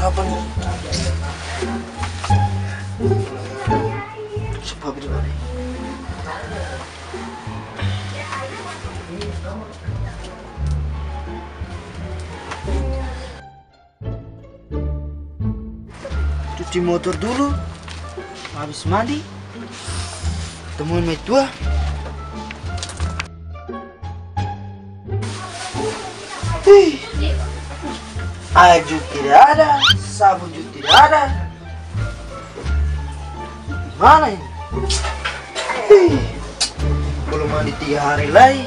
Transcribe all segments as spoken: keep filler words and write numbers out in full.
apa nih? Coba di mana? Cuci motor dulu, habis mandi, temuin mate tua. Hih, air juga tidak ada, sabun juga tidak ada. Gimana ini? Hih, belum mandi tiga hari lagi.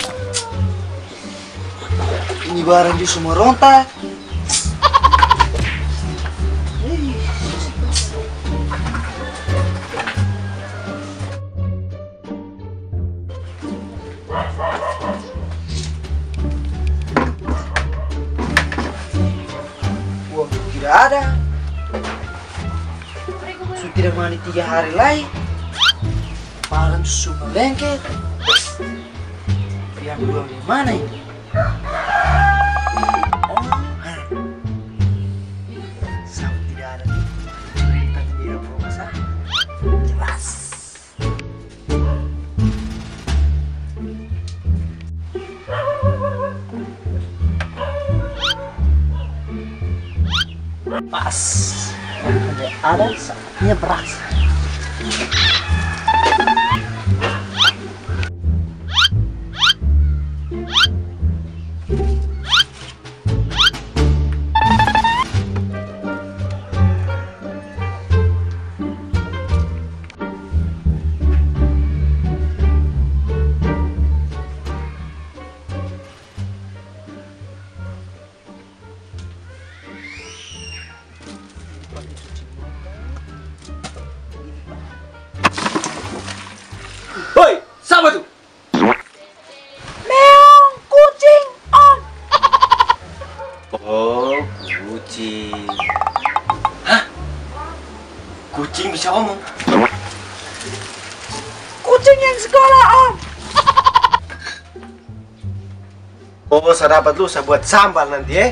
Ini barang juga semua rontak. Tidak ada. Sudah tidak mandi tiga hari lagi. Malam semua lengket. Yang buang di mana ini? Oh, sabun tidak ada. Cerita dia rumah saya. Jelas. Pas, ada saatnya berasa. Hoi, siapa tuh? Meong, kucing, Om. Oh, kucing. Hah? Kucing bisa ngomong? Kucing yang sekolah, Om. Oh, saya dapat lu, saya buat sambal nanti, eh?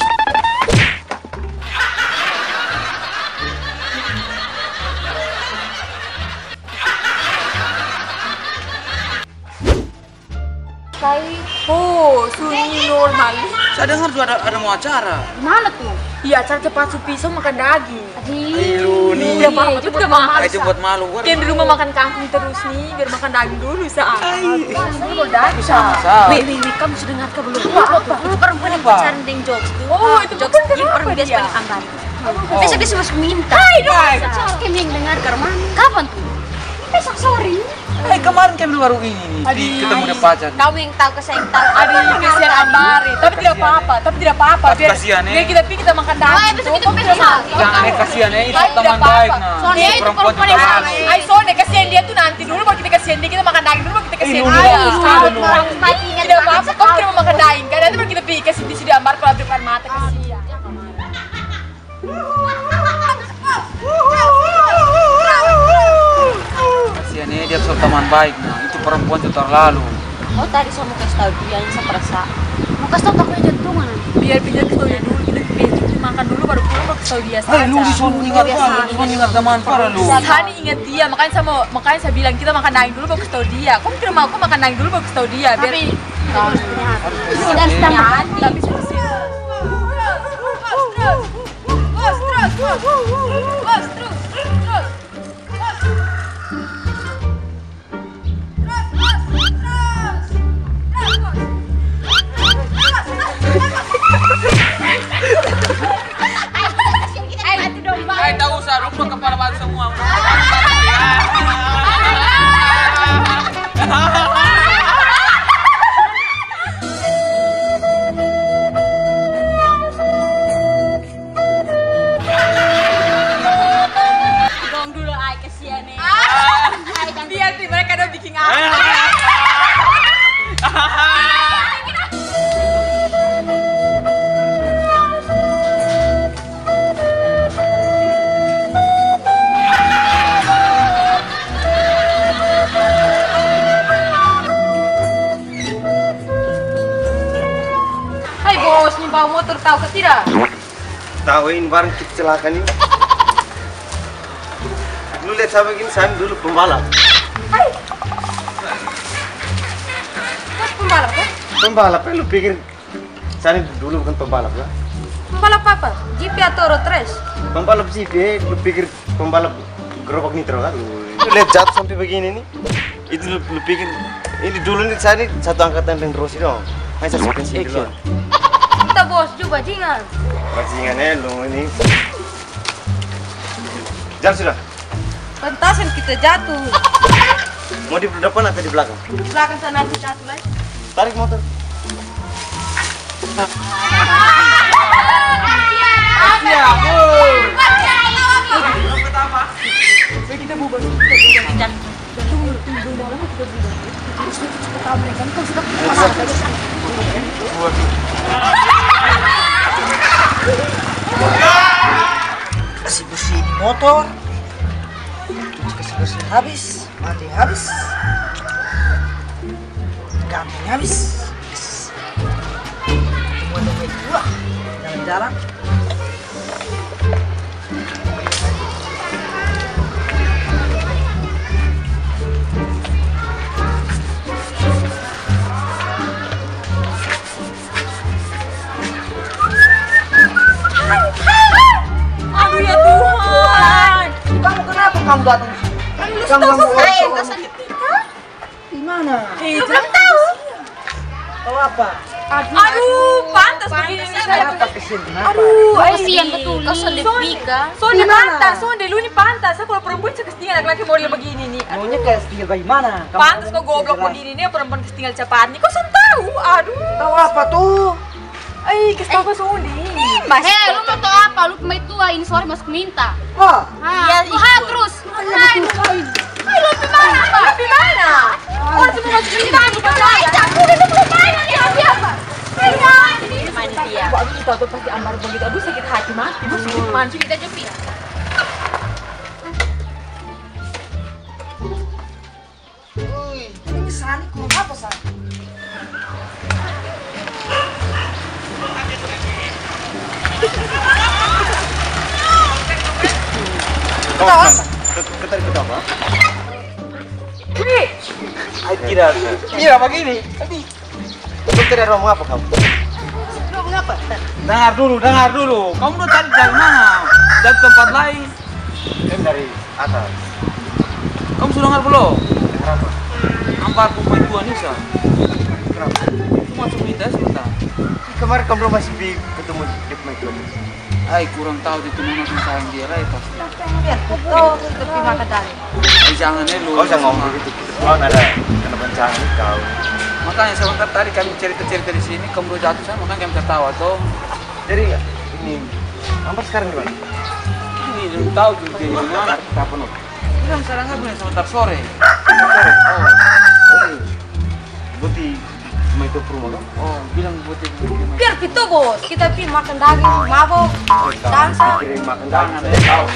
Oh, sunyi normal. Saya dengar tuh ada ada mau acara. Mana tuh? Iya, acara cepat supiso makan daging. Aduh, nih. Udah malu, itu udah mahal. Itu buat malu. Kan di rumah makan kangkung terus nih, biar makan daging dulu saat. Mau daging. Sama-sama. Wih, wih, wih, kamu sudah dengar ke belum? Apa? Itu perempuan yang pacaran dengan jokes tuh. Oh, itu jokes yang orang biasa paling amban. Besok-besok masuk minta. Hai, dong. Kami yang dengar ke rumah. Kapan tuh? Besok sore. Eh, kemarin kami baru ini nih, ketemu dengan pacar. Kamu yang tahu, saya yang tahu. Aduh, kasihan Ambari. Tapi tidak apa-apa, tapi tidak apa-apa. Biar, Kasihan, eh. biar kita pikir kita makan daging. Ayo, besok kita besok. Jangan eh kasihan eh, itu Ay, teman tidak baik apa-apa. nah. Soalnya itu perempuan yang salah. Ay, soalnya kasihan dia tuh nanti dulu baru kita kasihan dia, kita makan daging dulu baru kita kasihan Ih, dia. dulu, Ay, tidak apa-apa, kamu kira mau makan daging kan? Nanti baru kita pikir kasihan dia sudah Ambar kalau depan mata kasihan. Kasihan eh, dia seorang teman baik nah. Itu perempuan itu terlalu. Oh tadi saya mau kasih tahu dia yang saya perasa. Mau kasih tahu takutnya jantungan. Biar biar kasih tahu dia dulu, kita biar makan dulu baru pulang baru kasih tahu dia saja. Eh, lu disuruh ingat kan, lu ingat teman para lu. Hani ingat dia, makanya saya mau, makanya saya bilang kita makan daging dulu baru kasih tahu dia. Kamu kira mau aku makan daging dulu baru kasih tahu dia, biar. Tapi harus punya hati. Dan punya hati. Tapi terus terus terus terus terus terus. Eh, tak usah, lu kepala batu semua. Dong dulu ay kasihan nih. Biar sih mereka udah bikin apa. Hai bos, nih bawa motor tahu ke tidak? Tahuin bareng kita celaka nih. Lu lihat siapa gini, saya dulu pembalap. Hai. Mas pembalap kan? Pembalap, ya lu pikir saya dulu bukan pembalap lah. Pembalap apa? G P atau road race? Pembalap G P, lu pikir pembalap gerobak nitro kan? Lu lihat jatuh sampai begini nih. Itu lu, lu pikir ini dulu nih saya nih satu angkatan dengan Rossi dong. Hanya satu pensi dulu. Kita bos juga bajingan. Bajingannya lu ini. Jalan sudah. Pentasan kita jatuh. Mau di depan atau di belakang? Di belakang sana aku jatuh lagi. Tarik motor. Ya, Bu. Kita bubar. Kita tunggu, tunggu dalam kita bubar. Harus cepat tahu mereka kan sudah Kasih bersih di motor. Kasih bersih habis, mati habis, gampang habis. Semua dompet dua, jalan-jalan. Aduh ya Tuhan. Kamu kenapa kamu datang di sini? Kamu kamu di mana? Belum tahu. Tahu apa? Aduh, pantas begini nih saya. Kenapa kesini? Kenapa? Aduh, Kasihan betul, kau Sonde-Vika. Sonde Di mana? pantas, Sonde lu ini pantas. Saya kalau perempuan saya kesetinggal laki-laki model begini nih. Maunya kayak setinggal bagaimana? Kamu Pantas kau ngomong goblok jelas. begini nih perempuan kesetinggal cepat nih. Kau sen tahu? Aduh. Tahu apa tuh? Ay, kasih tau kau Sonde. Eh, lu mau tau apa? Lu pemain tua ini sore masuk minta. Wah, Iya, uha terus. Hai, Ay, lu di mana? Lu di mana? Oh, semua masuk minta. Ay, campur itu belum mana nih? Apa apa? Ini main dia. Aduh, kita tuh pasti ambar begitu. Aduh, sakit hati mati. Aduh, sakit mancu kita jepit. Wih, ini Sani kok apa Sani? Kau apa? Kita ikut apa? Wih, Ayo tidak. Iya begini. Kau tidak ngomong apa kamu? Lu ngapa? Dengar dulu, dengar dulu. Kamu tuh tadi dari mana? Dari tempat lain. Kan dari atas. Kamu sudah dengar belum? Kenapa? Ambar pemain tua Nisa. Kenapa? Itu masuk minta sebentar. Kemarin kamu belum masih bi- ketemu di pemain tua. Ay, kurang tahu itu mana tuh sayang dia lah itu. biar tuh tepi makan dari. Ay, jangan ya lu. Kau jangan ngomong begitu. Kita pulang ada kena bencana nih kau. Makanya sebentar tadi kami cerita-cerita di sini, kamu udah jatuh sama, makanya kami tertawa tuh. Jadi ini Ambar sekarang di mana? Ini belum tahu tuh dia di mana. Kapan lu? Bilang sekarang nggak boleh sebentar sore. Oh, sorry. Buti cuma itu rumah kan? Oh, bilang buat itu. Biar gitu bos, kita pi makan daging, mabok, dansa. Kirim makan Jangan daging. ya tahu.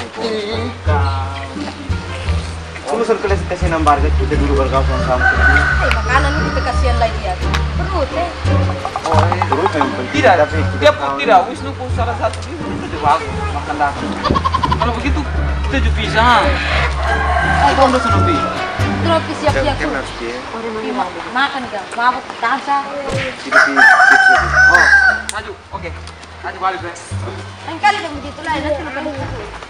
Kamu suruh kelas tes enam barga kita dulu bergaul sama. Eh, makanan ini kita kasihan lagi ya. Perut eh. Oh, iya. Terus yang penting Tidak, tapi dia pun tidak. Wisnu pun salah satu itu itu bagus makan daging. Kalau begitu kita juga bisa. Oh, kamu udah senang bi. Tropi siap-siap Kan tuh. harus dia. Pi mabok, makan kan, mabok, dansa. Jadi di tips itu. Oh, maju. Oke. Maju balik, Bre. Lain kali dong begitu lah, nanti lupa lupa.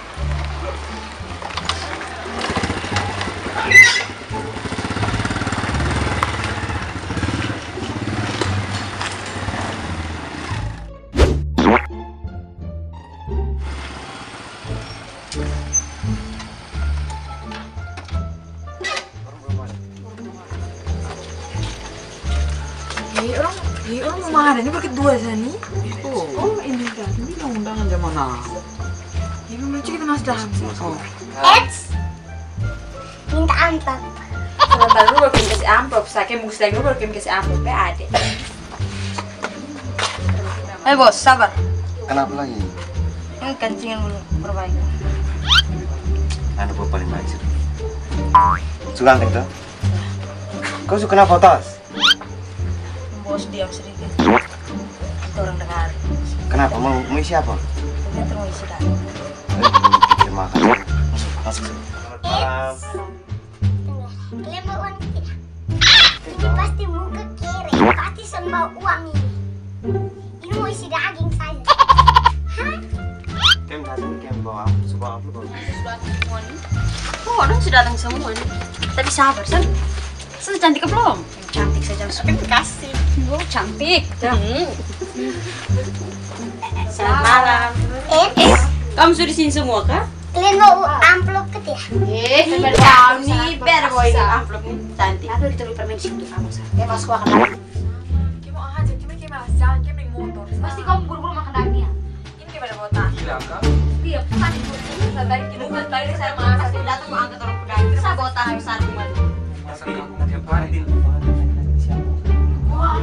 Ini orang, ini orang mau mana? Ini pakai dua sani. Oh, Oh ini kan. ini kan undangan zaman now. Ini lucu kita mas dalam. Oh, Eits. Minta antar. Sebentar dulu baru kasih amplop, saya mau sedang dulu baru kasih amplop, ya ada. Eh bos, sabar. Kenapa lagi? Ini kancingan dulu perbaiki. Anu gua paling baik sih. Suka tuh. Kau suka kenapa tas? Bos diam sedikit. Kita orang dengar. Kenapa? Mau mau siapa? terus sudah. Terima kasih. Masuk. Selamat malam. Kalian mau uang tidak? Ini pasti muka kere, pasti sembah uang ini. Ini mau isi daging saja. Hah? Kem datang, kem bawa apa? Sebuah apa bawa? Oh, orang sudah datang semua nih. Tapi sabar, San. Sudah cantik ke belum? Cantik saja langsung kasih. Oh, cantik. Hmm. Selamat malam. Eh, Kamu sudah di sini semua kah? kalian mau amplop ke tidak? Eh, kau nih ber boy amplop nih cantik. Aduh ditaruh permen situ kamu sah. Ya masuk makan daging. Kamu aja, kamu kayak malas jalan, kamu naik motor. Pasti kamu buru-buru makan daging ya. Ini gimana kota? Gila kan? Iya, kan itu. Tadi kita buat tadi saya Pasti datang mau angkat orang pedagang. Sabotan besar kemana? Masa aku tiap hari. Wah,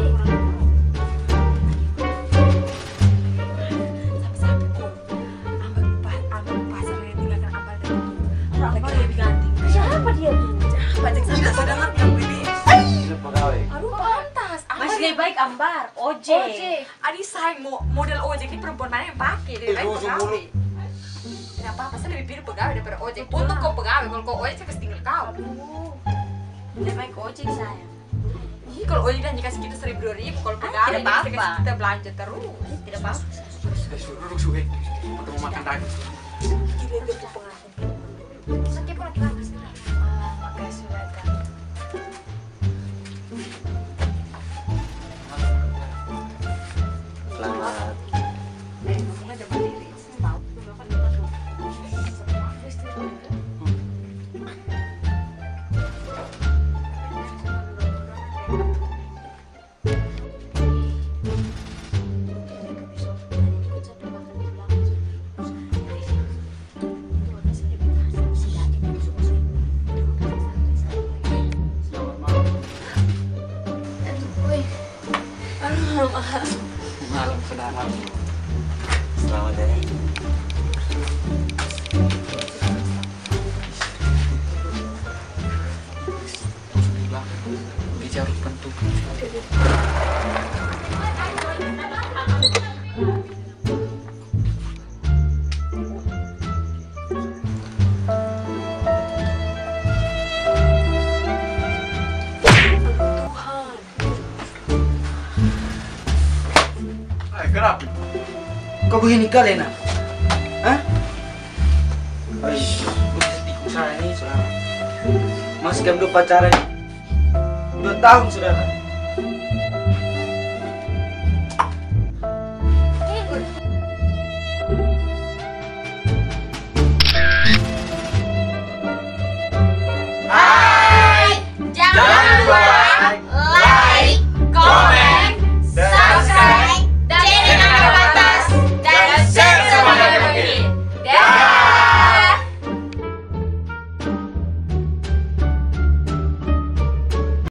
sampai-sampai kok ambal pas ambal pasar yang tinggalkan ambal tadi. Lagi lebih ganti. siapa dia tuh? Bajak sampai sudah ngerti yang ini. Ini pegawai. Aduh pantas. Masih lebih baik ambar, ojek. Ojek. Adi sayang mo model ojek ini perempuan mana yang pakai lebih baik pegawai. Tidak apa-apa, saya lebih pilih pegawai daripada ojek. Untuk kau pegawai, kalau kau ojek saya pasti tinggal kau. Lebih baik ojek sayang. Ih, kalau ojek dan kasih kita seribu dua ribu, kalau pegawai tidak dia kasih apa-apa. kita belanja terus. Tidak apa. Sudah suruh duduk suhe. Untuk mau makan daging. Kita itu pengaruh. Setiap orang kita masih. Ah, makasih datang. Selamat. Eh, ngomong aja berdiri. Tahu. Malam saudara. Selamat ya. Di jalur pentu. Hai, kenapa? Kok begini kalian, nak? Hah? Aish, udah tikung saya ini, saudara. Masih kan belum pacaran? Dua tahun, saudara.